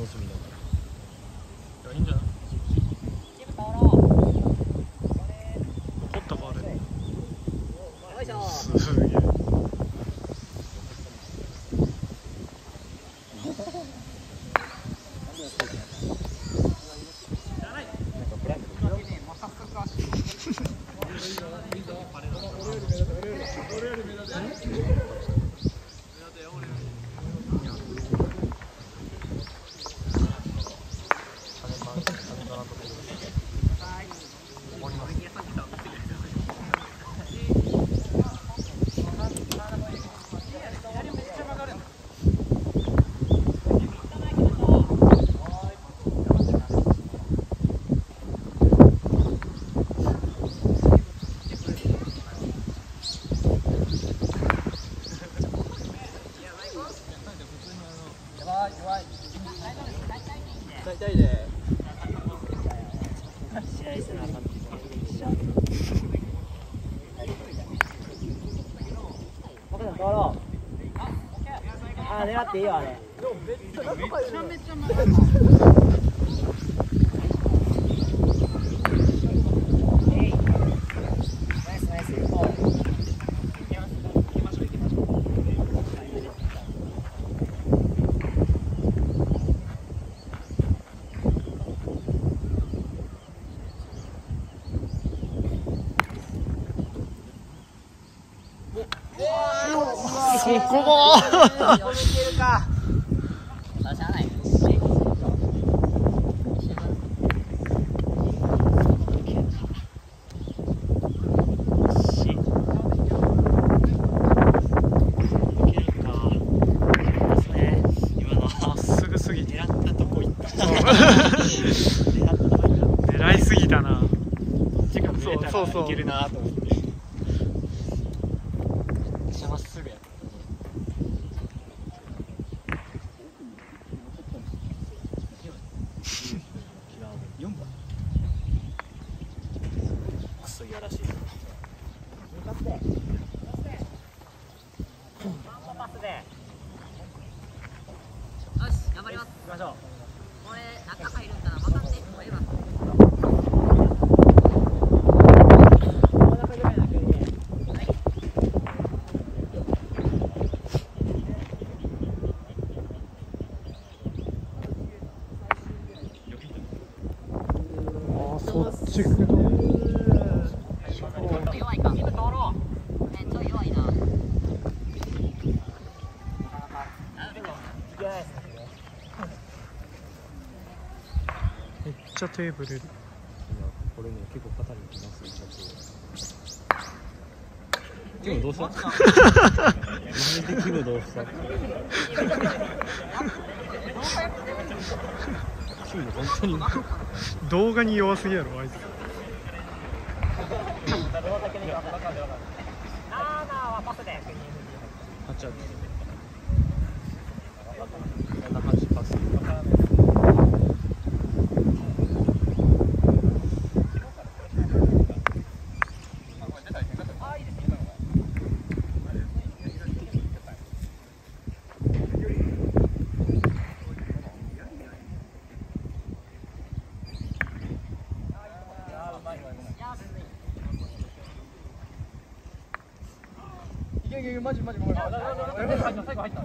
しみだからいいんじゃない。残ったかあれ。すげえ。 あ、狙っていいよあれ。めっちゃめちゃ曲がる。ナイスナイス。 そこも狙いすぎたな。そうそう。いけるなと思って。めっちゃまっすぐやった。4番。クソいやらしい。向かって。パスで。 よし、頑張ります。 行きましょう。 これ中入るんかな、任せて。もうええわ。 そっち来る。 弱いか。ちょっと弱いな。 めっちゃ手ぶれる。 これね、結構肩にきますね。キムどうした？キムどうした？キム本当に動画に弱すぎやろあいつ。 マジマジごめん。最後入った。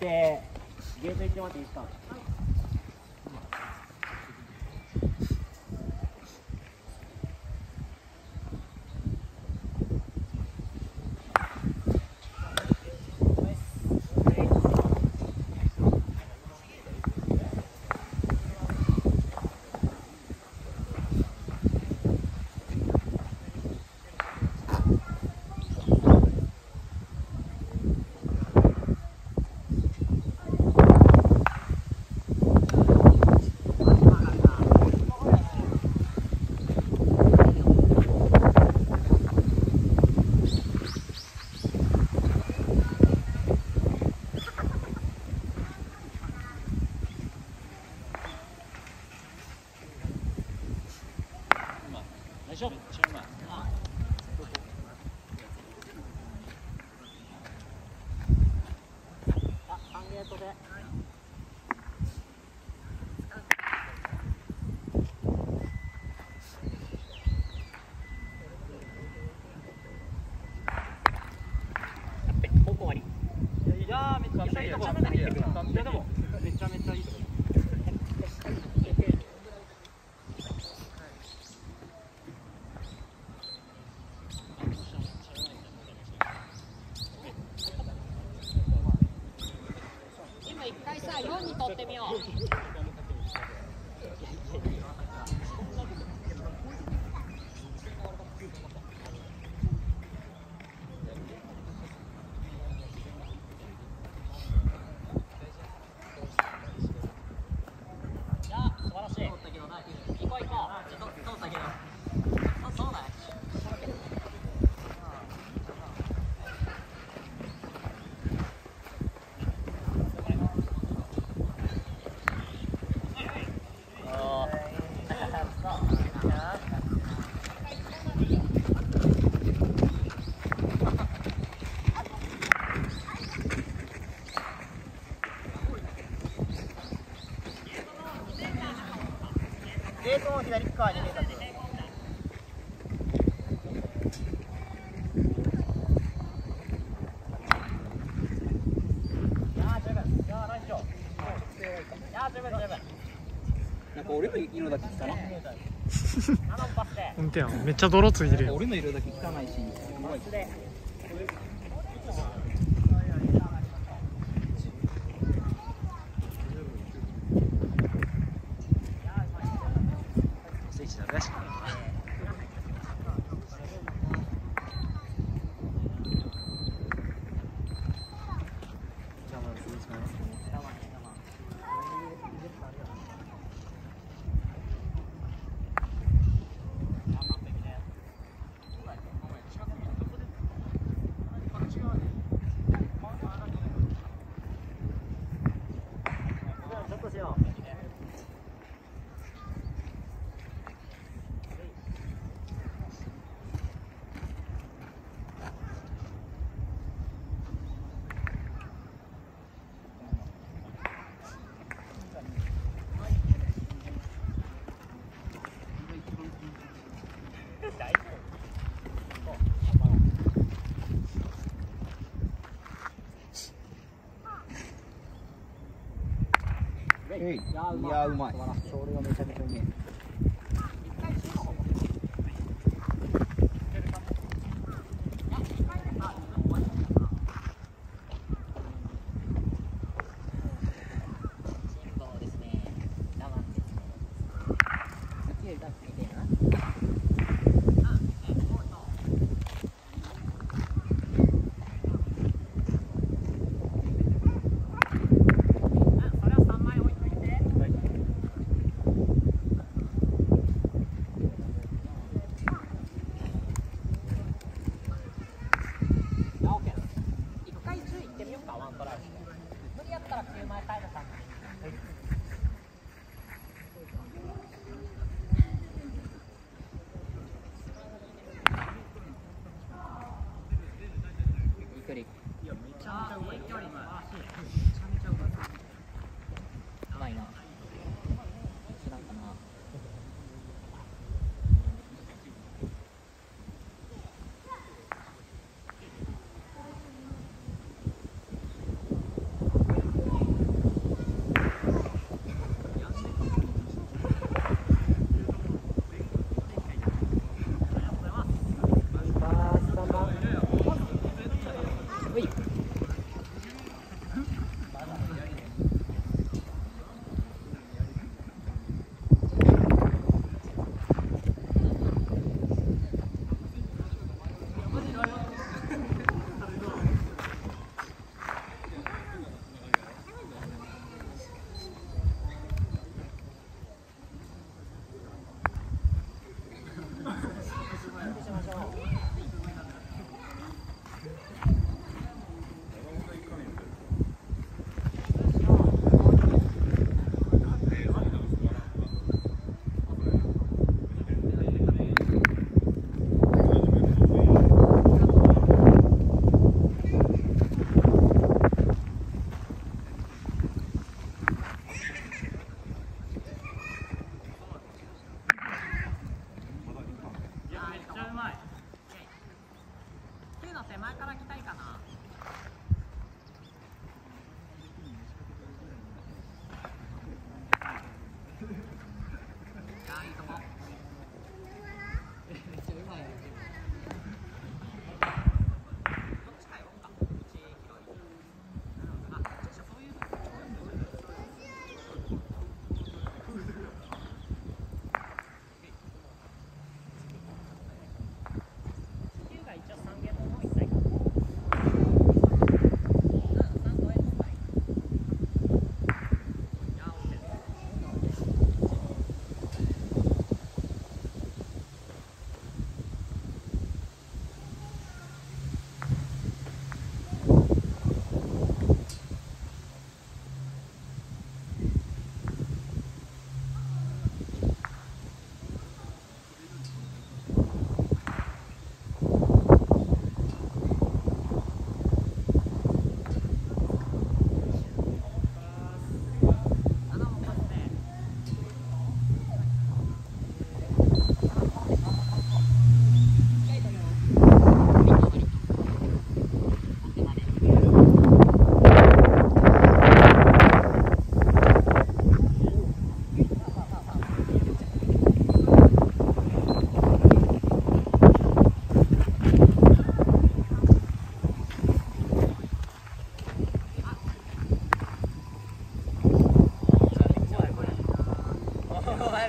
てゲート行ってもらっていいですか。 大丈夫、チーム。 3ゲートで。 ここ終わり。いやー、めっちゃいいところ。いやでもめちゃめちゃいいところ。 一回さ、4に取ってみよう。いや、素晴らしい。通ったけどな。行こう行こう。ちょっと通ったけど。そうだよ。 ゲートの左側に見えたんですよ。 なんか俺の色だけ汚い。 運転やめっちゃ泥ついてるよ。 俺の色だけ汚いし。いやうまい。それがめちゃめちゃうめえ。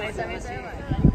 めちゃめちゃやばい。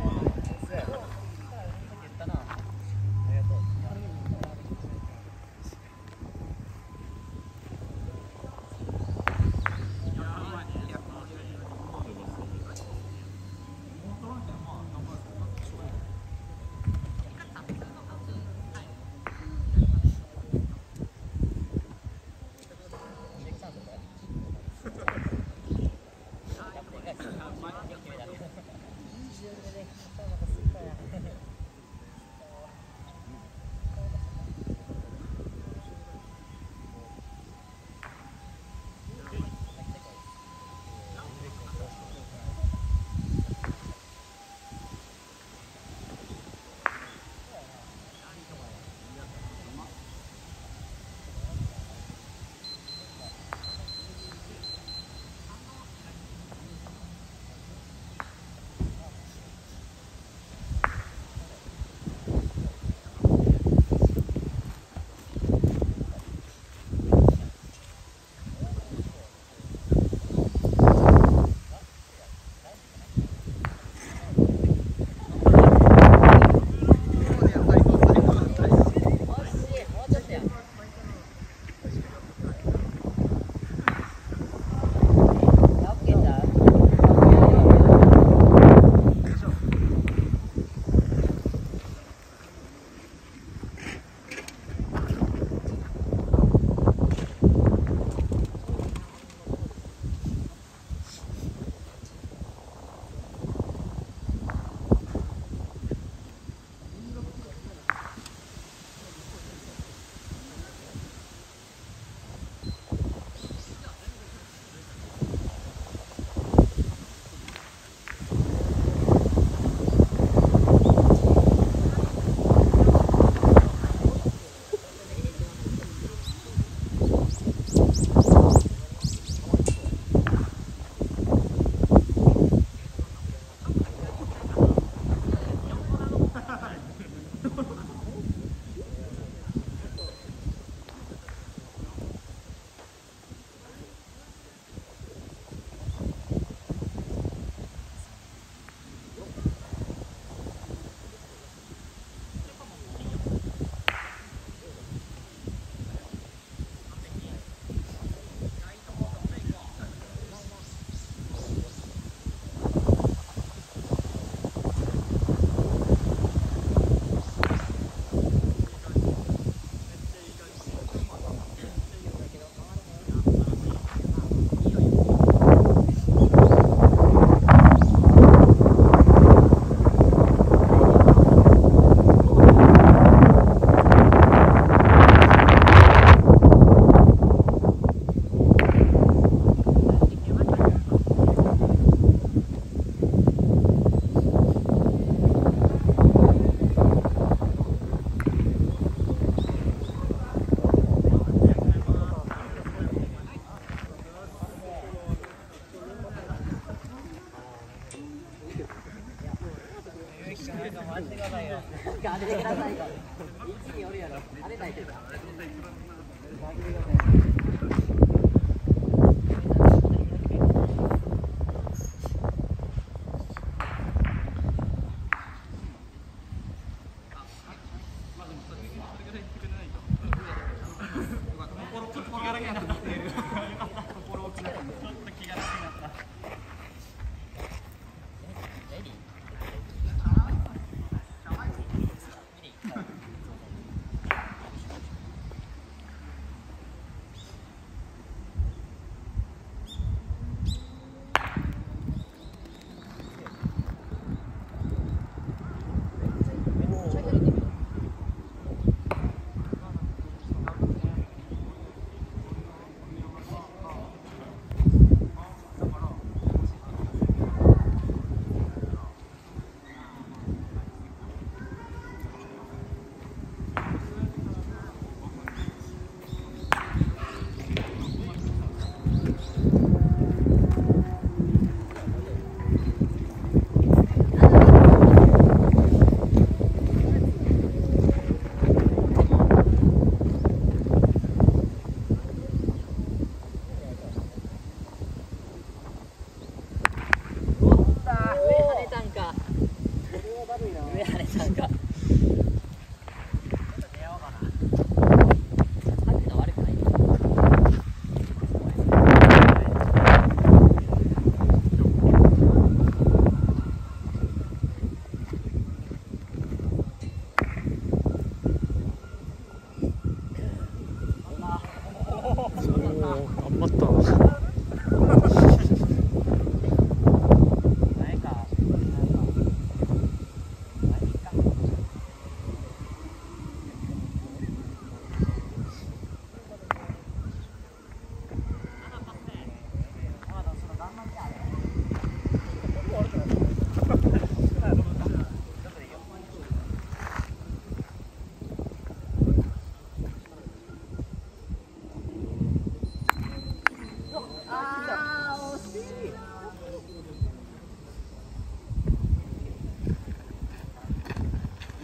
当ててくださいよ。一におるやろ。当てたいけど。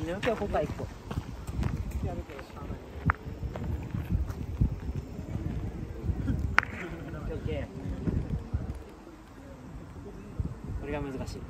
今日ここから1個。これが難しい。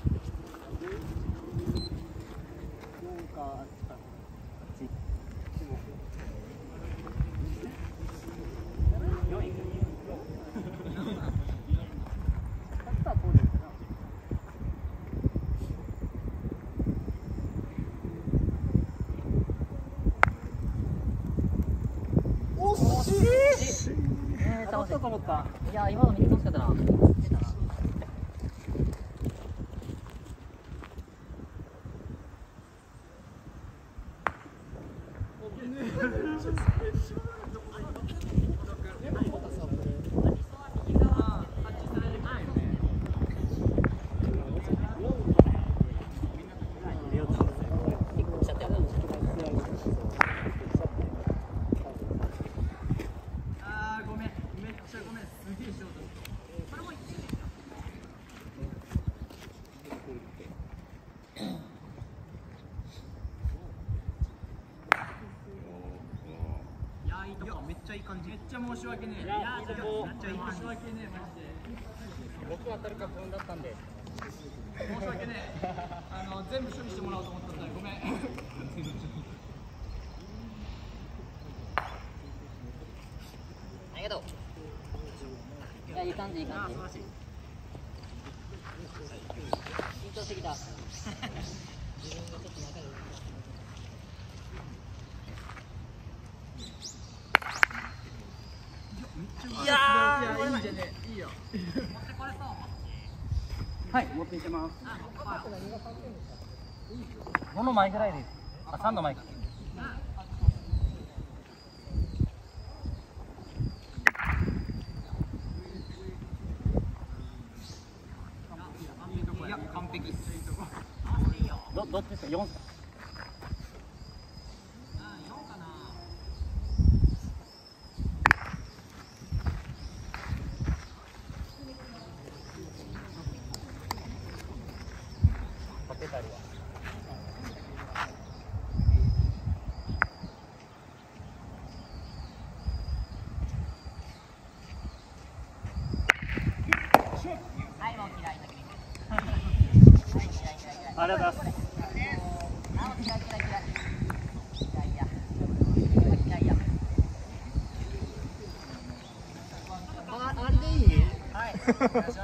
倒したと思った。 いや今の見て楽しかったな。出たな。 めっちゃいい感じ。めっちゃ申し訳ねえ。いや、めっちゃいい感じ。申し訳ねえ、マジで。僕当たるか不安だったんで。申し訳ねえ。全部処理してもらおうと思ったんだよ。ごめん。 ありがとう。いや、いい感じ、いい感じ。 素晴らしい。 緊張してきた。 いやー、いいじゃねえ。いいよ。 はい、持っていってます。5の前ぐらいです。あ、3の前か。 いや、完璧。 どっちですか？4ですか？ありがとうございます。 あれでいい？はい。お願いします。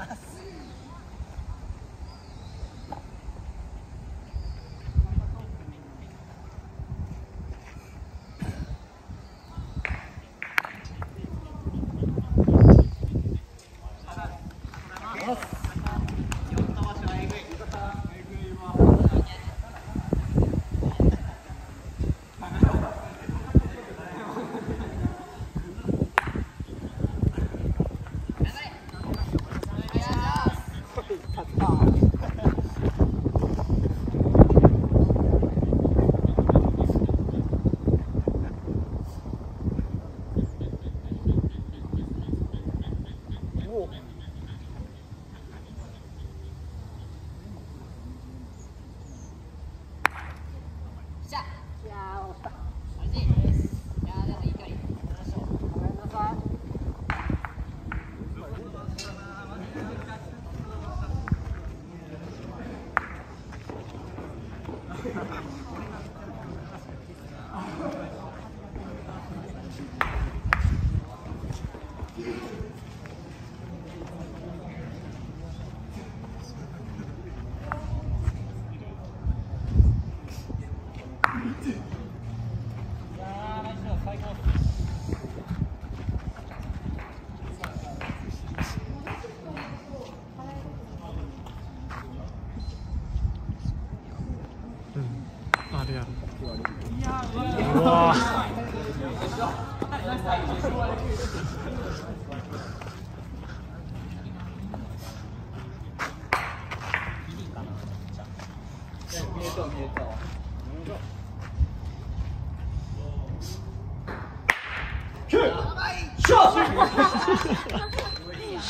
あれやる。うわ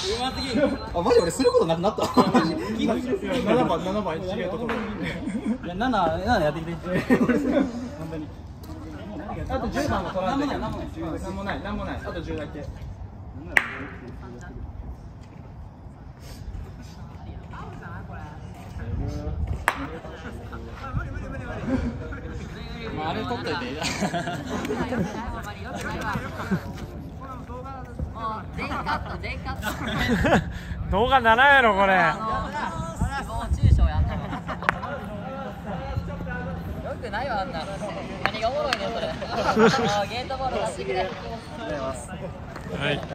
ますぎ。 あ、マジ俺することなくなった。 7番違うところ。 いや、7やってきて。 あと10番も取らない。なんもない。あと10だけ。 あれ取っといて。 動画7やろこれ。 中傷やんな。よくないわあんな。何がおもろいねそれ。ゲートボール出してくれ。 はい。